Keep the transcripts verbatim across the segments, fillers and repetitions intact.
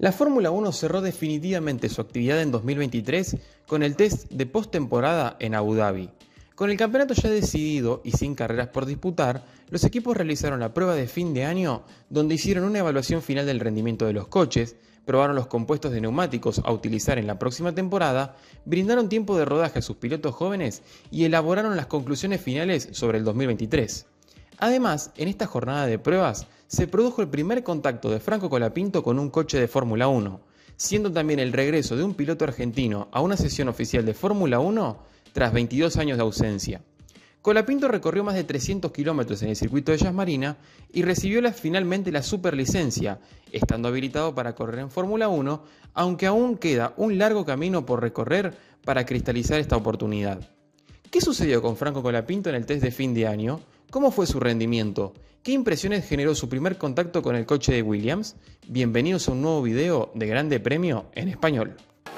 La Fórmula uno cerró definitivamente su actividad en dos mil veintitrés con el test de postemporada en Abu Dhabi. Con el campeonato ya decidido y sin carreras por disputar, los equipos realizaron la prueba de fin de año donde hicieron una evaluación final del rendimiento de los coches, probaron los compuestos de neumáticos a utilizar en la próxima temporada, brindaron tiempo de rodaje a sus pilotos jóvenes y elaboraron las conclusiones finales sobre el dos mil veintitrés. Además, en esta jornada de pruebas se produjo el primer contacto de Franco Colapinto con un coche de Fórmula uno, siendo también el regreso de un piloto argentino a una sesión oficial de Fórmula uno tras veintidós años de ausencia. Colapinto recorrió más de trescientos kilómetros en el circuito de Yas Marina y recibió la, finalmente la superlicencia, estando habilitado para correr en Fórmula uno, aunque aún queda un largo camino por recorrer para cristalizar esta oportunidad. ¿Qué sucedió con Franco Colapinto en el test de fin de año? ¿Cómo fue su rendimiento? ¿Qué impresiones generó su primer contacto con el coche de Williams? Bienvenidos a un nuevo video de Grande Premio en español.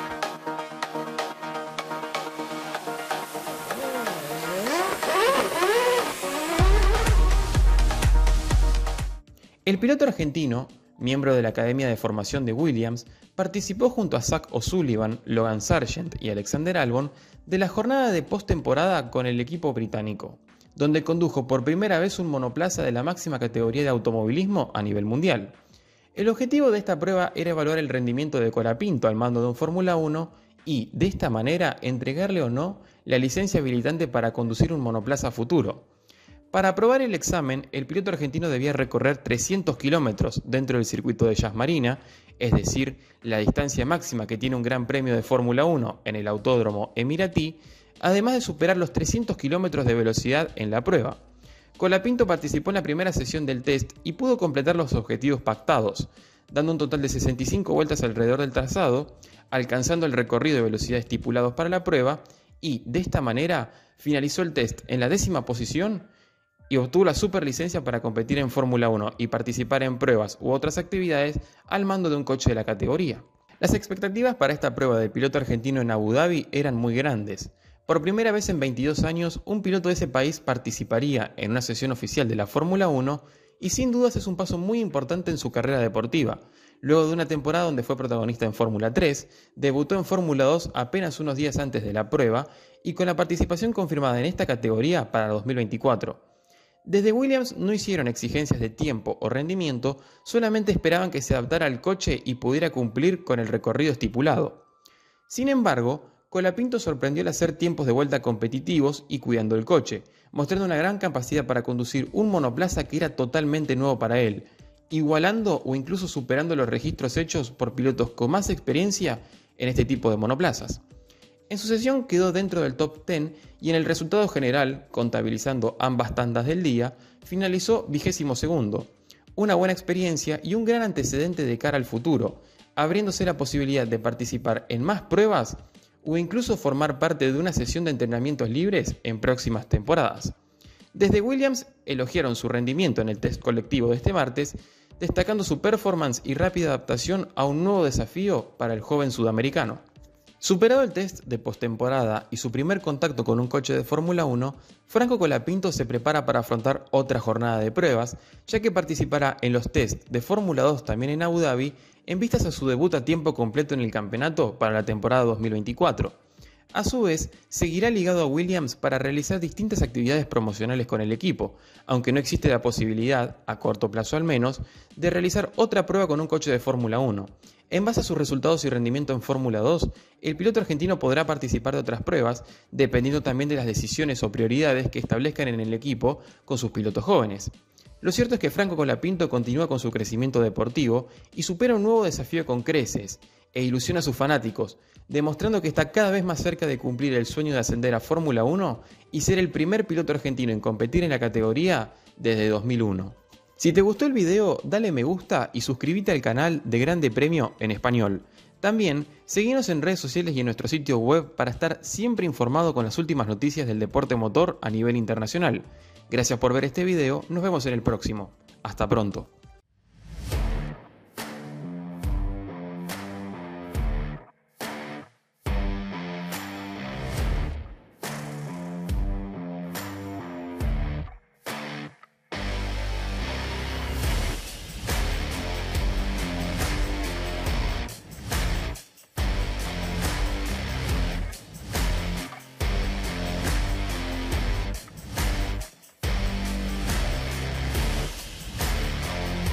El piloto argentino, miembro de la Academia de Formación de Williams, participó junto a Zach O'Sullivan, Logan Sargent y Alexander Albon de la jornada de postemporada con el equipo británico, donde condujo por primera vez un monoplaza de la máxima categoría de automovilismo a nivel mundial. El objetivo de esta prueba era evaluar el rendimiento de Colapinto al mando de un Fórmula uno y, de esta manera, entregarle o no la licencia habilitante para conducir un monoplaza futuro. Para aprobar el examen, el piloto argentino debía recorrer trescientos kilómetros dentro del circuito de Yas Marina, es decir, la distancia máxima que tiene un Gran Premio de Fórmula uno en el Autódromo Emiratí, además de superar los trescientos kilómetros de velocidad en la prueba. Colapinto participó en la primera sesión del test y pudo completar los objetivos pactados, dando un total de sesenta y cinco vueltas alrededor del trazado, alcanzando el recorrido de velocidad estipulados para la prueba y, de esta manera, finalizó el test en la décima posición y obtuvo la superlicencia para competir en Fórmula uno y participar en pruebas u otras actividades al mando de un coche de la categoría. Las expectativas para esta prueba del piloto argentino en Abu Dhabi eran muy grandes. Por primera vez en veintidós años, un piloto de ese país participaría en una sesión oficial de la Fórmula uno y sin dudas es un paso muy importante en su carrera deportiva. Luego de una temporada donde fue protagonista en Fórmula tres, debutó en Fórmula dos apenas unos días antes de la prueba y con la participación confirmada en esta categoría para dos mil veinticuatro. Desde Williams no hicieron exigencias de tiempo o rendimiento, solamente esperaban que se adaptara al coche y pudiera cumplir con el recorrido estipulado. Sin embargo, Colapinto sorprendió al hacer tiempos de vuelta competitivos y cuidando el coche, mostrando una gran capacidad para conducir un monoplaza que era totalmente nuevo para él, igualando o incluso superando los registros hechos por pilotos con más experiencia en este tipo de monoplazas. En su sesión quedó dentro del top diez y en el resultado general, contabilizando ambas tandas del día, finalizó vigésimo segundo. Una buena experiencia y un gran antecedente de cara al futuro, abriéndose la posibilidad de participar en más pruebas o incluso formar parte de una sesión de entrenamientos libres en próximas temporadas. Desde Williams elogiaron su rendimiento en el test colectivo de este martes, destacando su performance y rápida adaptación a un nuevo desafío para el joven sudamericano. Superado el test de postemporada y su primer contacto con un coche de Fórmula uno, Franco Colapinto se prepara para afrontar otra jornada de pruebas, ya que participará en los test de Fórmula dos también en Abu Dhabi, en vistas a su debut a tiempo completo en el campeonato para la temporada dos mil veinticuatro. A su vez, seguirá ligado a Williams para realizar distintas actividades promocionales con el equipo, aunque no existe la posibilidad, a corto plazo al menos, de realizar otra prueba con un coche de Fórmula uno. En base a sus resultados y rendimiento en Fórmula dos, el piloto argentino podrá participar de otras pruebas, dependiendo también de las decisiones o prioridades que establezcan en el equipo con sus pilotos jóvenes. Lo cierto es que Franco Colapinto continúa con su crecimiento deportivo y supera un nuevo desafío con creces e ilusiona a sus fanáticos, demostrando que está cada vez más cerca de cumplir el sueño de ascender a Fórmula uno y ser el primer piloto argentino en competir en la categoría desde dos mil uno. Si te gustó el video, dale me gusta y suscríbete al canal de Grande Premio en español. También, seguinos en redes sociales y en nuestro sitio web para estar siempre informado con las últimas noticias del deporte motor a nivel internacional. Gracias por ver este video, nos vemos en el próximo. Hasta pronto.